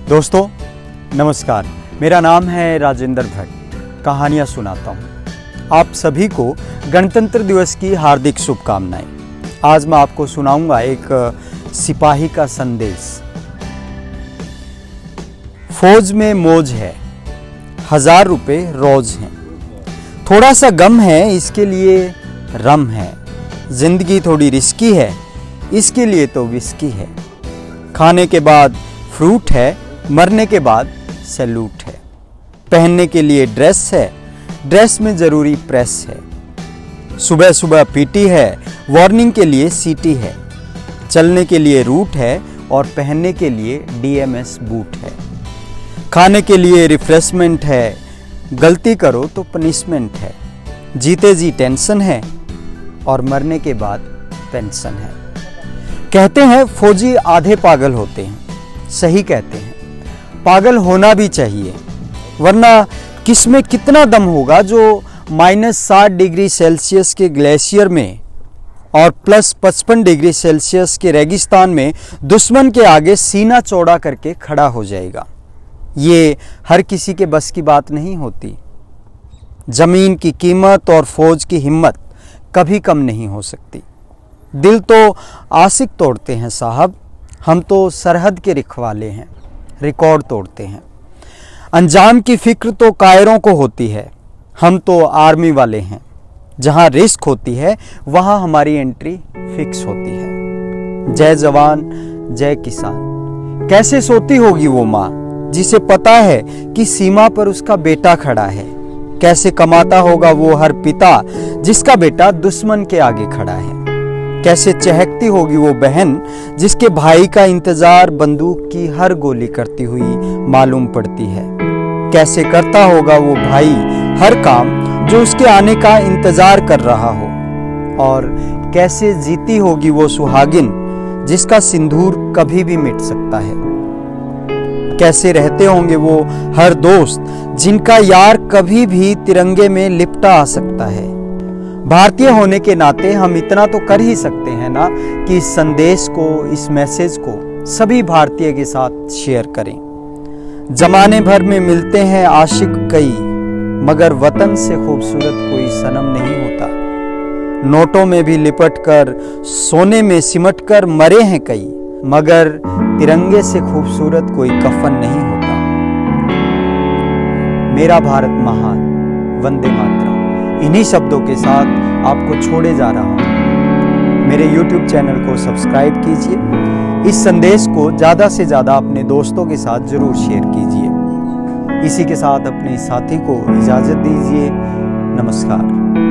दोस्तों नमस्कार, मेरा नाम है राजेंद्र भट्ट। कहानियाँ सुनाता हूँ। आप सभी को गणतंत्र दिवस की हार्दिक शुभकामनाएं। आज मैं आपको सुनाऊंगा एक सिपाही का संदेश। फौज में मौज है, 1000 रुपये रोज हैं। थोड़ा सा गम है, इसके लिए रम है। जिंदगी थोड़ी रिस्की है, इसके लिए तो विस्की है। खाने के बाद फ्रूट है, मरने के बाद सैल्यूट है। पहनने के लिए ड्रेस है, ड्रेस में ज़रूरी प्रेस है। सुबह सुबह पीटी है, वार्निंग के लिए सीटी है। चलने के लिए रूट है और पहनने के लिए DMS बूट है। खाने के लिए रिफ्रेशमेंट है, गलती करो तो पनिशमेंट है। जीते जी टेंशन है और मरने के बाद पेंशन है। कहते हैं फौजी आधे पागल होते हैं, सही कहते हैं। पागल होना भी चाहिए, वरना किस में कितना दम होगा जो -60 डिग्री सेल्सियस के ग्लेशियर में और +55 डिग्री सेल्सियस के रेगिस्तान में दुश्मन के आगे सीना चौड़ा करके खड़ा हो जाएगा। ये हर किसी के बस की बात नहीं होती। जमीन की कीमत और फौज की हिम्मत कभी कम नहीं हो सकती। दिल तो आशिक तोड़ते हैं साहब, हम तो सरहद के रखवाले हैं, रिकॉर्ड तोड़ते हैं। अंजाम की फिक्र तो कायरों को होती है, हम तो आर्मी वाले हैं। जहां रिस्क होती है वहां हमारी एंट्री फिक्स होती है। जय जवान जय किसान। कैसे सोती होगी वो माँ जिसे पता है कि सीमा पर उसका बेटा खड़ा है। कैसे कमाता होगा वो हर पिता जिसका बेटा दुश्मन के आगे खड़ा है। कैसे चहकती होगी वो बहन जिसके भाई का इंतजार बंदूक की हर गोली करती हुई मालूम पड़ती है। कैसे करता होगा वो भाई हर काम जो उसके आने का इंतजार कर रहा हो। और कैसे जीती होगी वो सुहागिन जिसका सिंदूर कभी भी मिट सकता है। कैसे रहते होंगे वो हर दोस्त जिनका यार कभी भी तिरंगे में लिपटा आ सकता है। भारतीय होने के नाते हम इतना तो कर ही सकते हैं ना कि इस संदेश को, इस मैसेज को सभी भारतीय के साथ शेयर करें। जमाने भर में मिलते हैं आशिक कई, मगर वतन से खूबसूरत कोई सनम नहीं होता। नोटों में भी लिपट कर, सोने में सिमट कर मरे हैं कई, मगर तिरंगे से खूबसूरत कोई कफन नहीं होता। मेरा भारत महान, वंदे मातरम। इन्हीं शब्दों के साथ आपको छोड़े जा रहा हूं। मेरे YouTube चैनल को सब्सक्राइब कीजिए। इस संदेश को ज़्यादा से ज़्यादा अपने दोस्तों के साथ ज़रूर शेयर कीजिए। इसी के साथ अपने साथी को इजाज़त दीजिए। नमस्कार।